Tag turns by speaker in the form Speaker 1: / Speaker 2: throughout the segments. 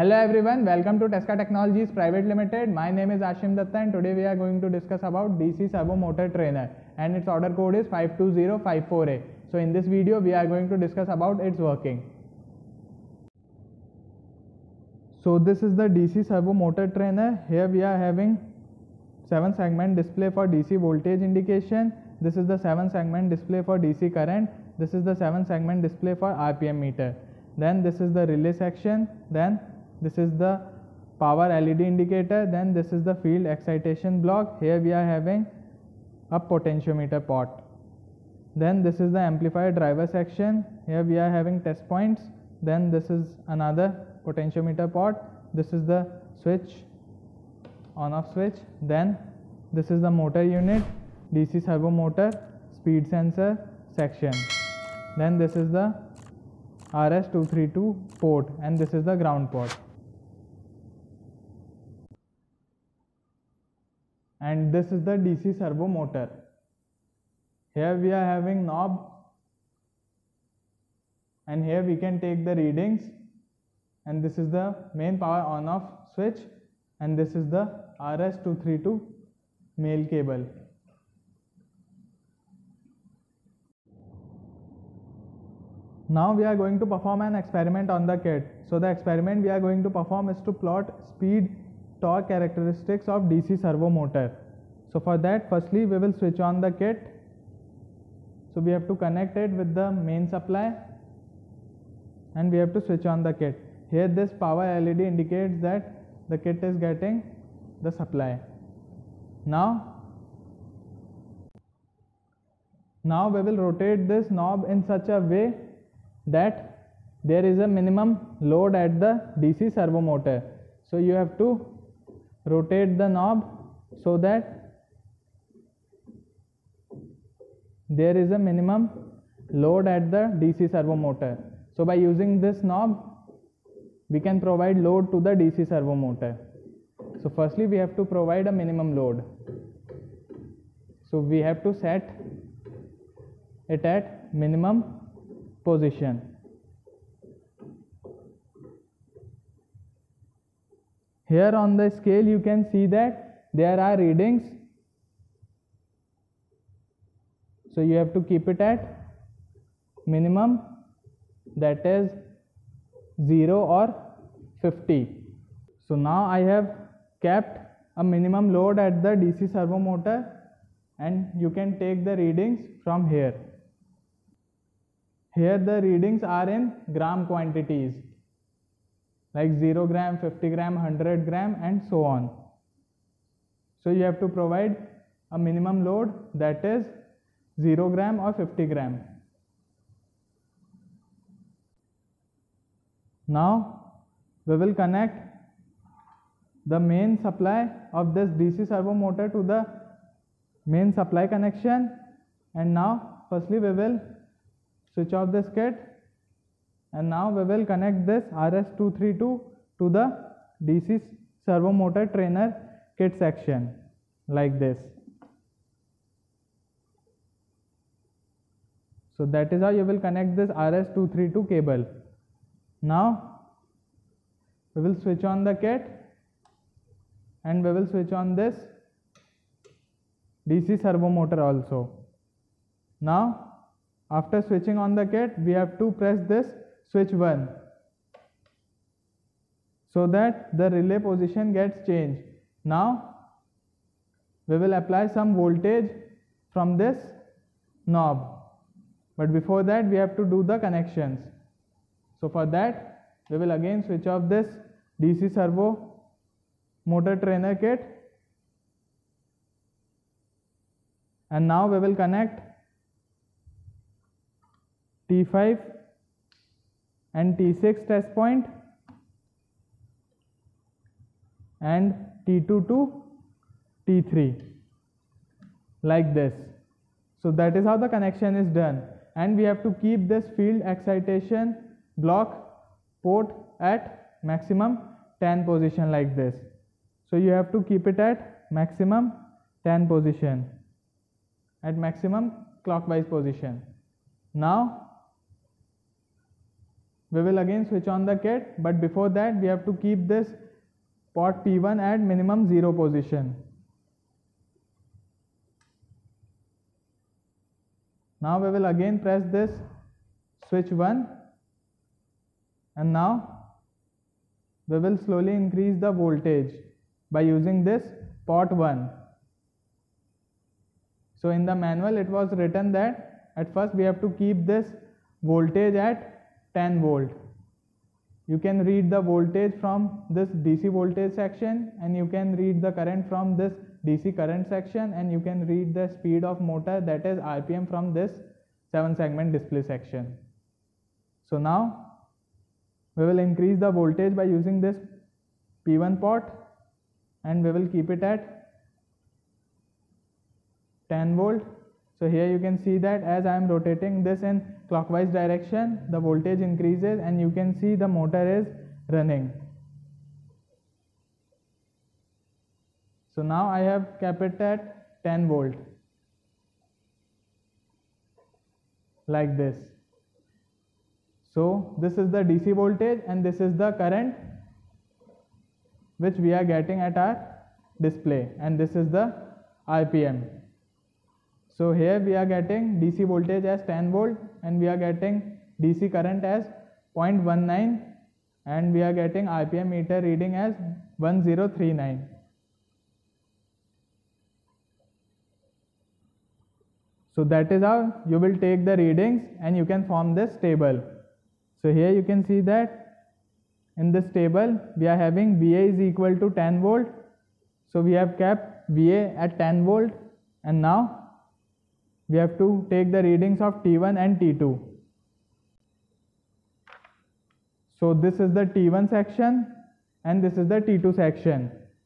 Speaker 1: Hello everyone, welcome to Tesca Technologies Private Limited. My name is Ashim Datta and today we are going to discuss about DC servo motor trainer and its order code is 52054A. So in this video we are going to discuss about its working. So this is the DC servo motor trainer. Here we are having 7 segment display for DC voltage indication. This is the 7 segment display for DC current. This is the 7 segment display for RPM meter. Then this is the relay section. Then this is the power LED indicator. Then this is the field excitation block. Here we are having a potentiometer pot. Then this is the amplifier driver section. Here we are having test points. Then this is another potentiometer pot. This is the switch, on off switch. Then this is the motor unit, DC servo motor, speed sensor section. Then this is the RS232 port and this is the ground port. And this is the DC servo motor. Here we are having knob and here we can take the readings, and this is the main power on off switch and this is the RS232 male cable. Now we are going to perform an experiment on the kit. So the experiment we are going to perform is to plot speed torque characteristics of DC servo motor. So for that, firstly we will switch on the kit. So we have to connect it with the main supply and we have to switch on the kit. Here this power LED indicates that the kit is getting the supply. Now we will rotate this knob in such a way that there is a minimum load at the DC servo motor. So you have to rotate the knob so that there is a minimum load at the DC servo motor. So by using this knob we can provide load to the DC servo motor. So firstly we have to provide a minimum load. So we have to set it at minimum position. Here on the scale you can see that there are readings. So you have to keep it at minimum, that is 0 or 50. So now I have kept a minimum load at the DC servo motor and you can take the readings from here. Here the readings are in gram quantities like 0 gram, 50 gram, 100 gram and so on. So you have to provide a minimum load, that is 0 gram or 50 gram. Now we will connect the main supply of this DC servo motor to the main supply connection, and now firstly we will switch off this kit and now we will connect this RS232 to the DC servo motor trainer kit section like this. So that is how you will connect this RS232 cable. Now we will switch on the kit and we will switch on this DC servo motor also. Now after switching on the kit we have to press this switch 1 so that the relay position gets changed. Now we will apply some voltage from this knob, but before that we have to do the connections. So for that we will again switch off this DC servo motor trainer kit and now we will connect T5 and T6 test point and T2 to T3 like this. So that is how the connection is done, and we have to keep this field excitation block port at maximum 10 position like this. So you have to keep it at maximum 10 position, at maximum clockwise position. Now we will again switch on the kit, but before that we have to keep this port P1 at minimum 0 position. Now we will again press this switch 1, and now we will slowly increase the voltage by using this port 1. So in the manual it was written that at first we have to keep this voltage at 10 volt. You can read the voltage from this DC voltage section, and you can read the current from this DC current section, and you can read the speed of motor, that is RPM, from this 7 segment display section. So now we will increase the voltage by using this P1 port, and we will keep it at 10 volt. So here you can see that as I am rotating this in clockwise direction, the voltage increases, and you can see the motor is running. So now I have kept it at 10 volt like this. So this is the DC voltage, and this is the current which we are getting at our display, and this is the RPM. So here we are getting DC voltage as 10 volt, and we are getting DC current as 0.19, and we are getting RPM meter reading as 1039. So that is how you will take the readings, and you can form this table. So here you can see that in this table we are having VA is equal to 10 volt. So we have kept VA at 10 volt, and now we have to take the readings of T1 and T2. So this is the T1 section, and this is the T2 section.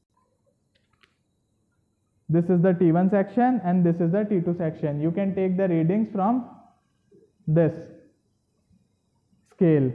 Speaker 1: This is the T1 section, and this is the T2 section. You can take the readings from this scale.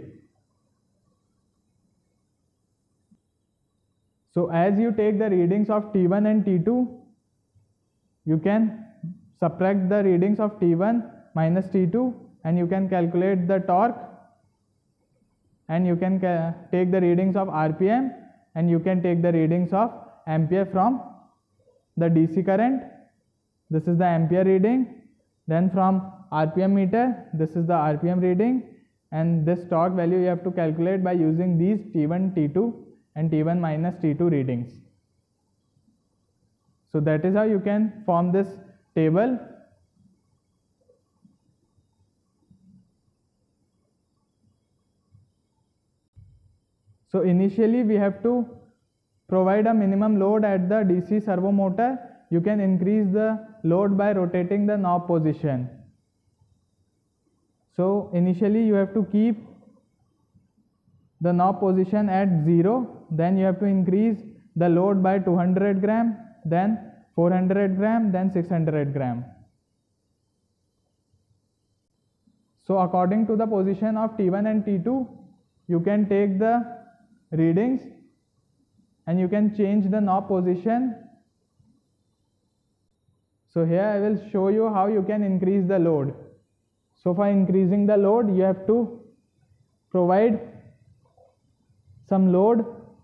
Speaker 1: So as you take the readings of T1 and T2, you can subtract the readings of T1 minus T2, and you can calculate the torque, and you can take the readings of RPM, and you can take the readings of ampere from the DC current. This is the ampere reading. Then from RPM meter, this is the RPM reading, and this torque value you have to calculate by using these T1, T2 and T1 minus T2 readings. So that is how you can form this table. So initially we have to provide a minimum load at the DC servo motor. You can increase the load by rotating the knob position. So initially you have to keep the knob position at 0, then you have to increase the load by 200 gram, then 400 gram, then 600 gram. So according to the position of T1 and T2, you can take the readings, and you can change the knob position. So here I will show you how you can increase the load. So for increasing the load, you have to provide some load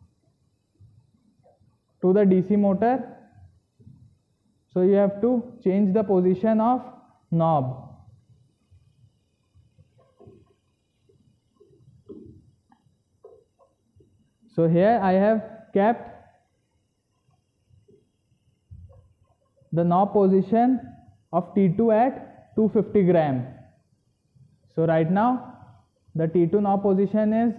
Speaker 1: to the DC motor. So you have to change the position of knob. So here I have kept the knob position of T2 at 250 gram. So right now the T2 knob position is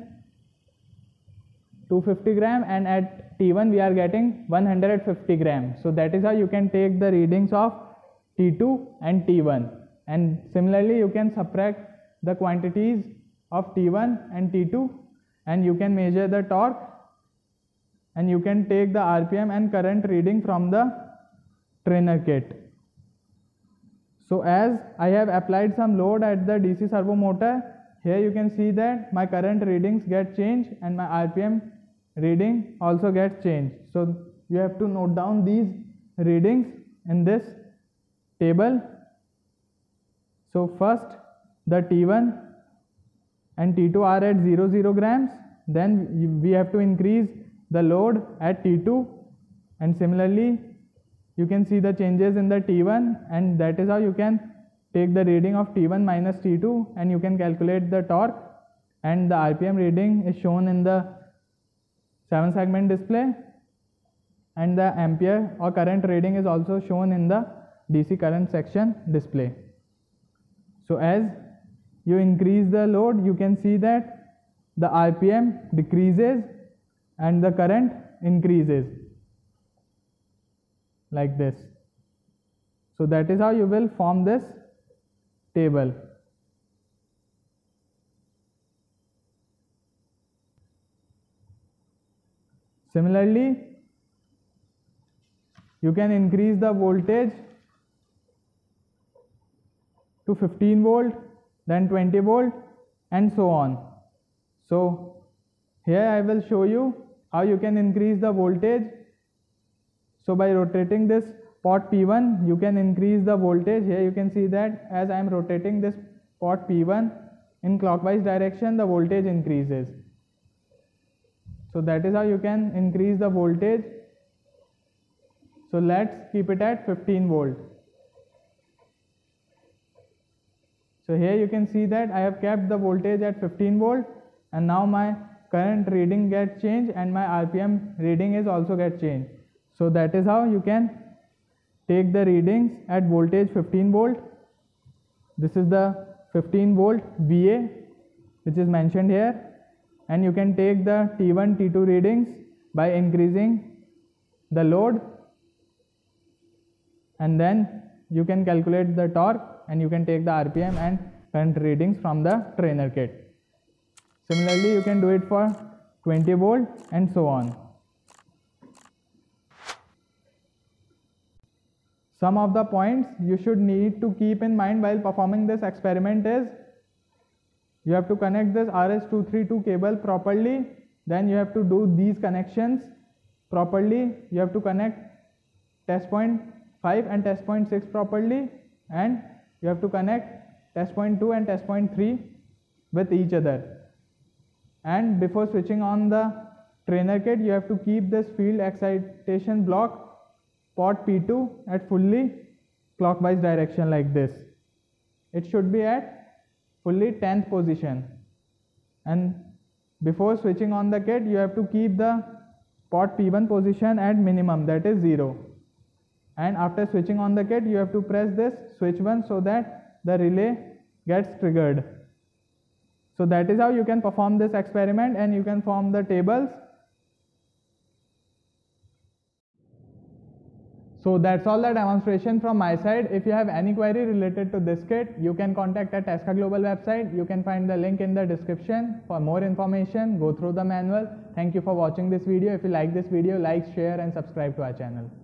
Speaker 1: 250 gram, and at T1 we are getting 150 gram. So that is how you can take the readings of T2 and T1, and similarly you can subtract the quantities of T1 and T2, and you can measure the torque, and you can take the RPM and current reading from the trainer kit. So as I have applied some load at the DC servo motor, here you can see that my current readings get changed and my RPM reading also gets changed. So you have to note down these readings in this table. So first the T1 and T2 are at 0 grams, then we have to increase the load at T2, and similarly you can see the changes in the T1, and that is how you can take the reading of T1 minus T2 and you can calculate the torque, and the RPM reading is shown in the 7 segment display, and the ampere or current reading is also shown in the DC current section display. So as you increase the load, you can see that the RPM decreases and the current increases like this. So that is how you will form this table. Similarly, you can increase the voltage to 15 volt, then 20 volt, and so on. So here I will show you how you can increase the voltage. So by rotating this pot P1, you can increase the voltage. Here you can see that as I am rotating this pot P1 in clockwise direction, the voltage increases. So that is how you can increase the voltage. So let's keep it at 15 volt. So here you can see that I have kept the voltage at 15 volt, and now my current reading gets changed and my RPM reading is also get changed. So that is how you can take the readings at voltage 15 volt. This is the 15 volt VA which is mentioned here, and you can take the T1, T2 readings by increasing the load, and then you can calculate the torque and you can take the RPM and current readings from the trainer kit. Similarly, you can do it for 20 volt and so on. Some of the points you should need to keep in mind while performing this experiment is, you have to connect this RS232 cable properly, then you have to do these connections properly, you have to connect test point 5 and test point 6 properly, and you have to connect test point 2 and test point 3 with each other. And before switching on the trainer kit, you have to keep this field excitation block pot P2 at fully clockwise direction like this. It should be at fully 10th position, and before switching on the kit, you have to keep the pot P1 position at minimum, that is 0. And after switching on the kit, you have to press this switch 1 so that the relay gets triggered. So that is how you can perform this experiment, and you can form the tables. So that's all the demonstration from my side. If you have any query related to this kit, you can contact at Tesca Global website. You can find the link in the description. For more information, go through the manual. Thank you for watching this video. If you like this video, like, share and subscribe to our channel.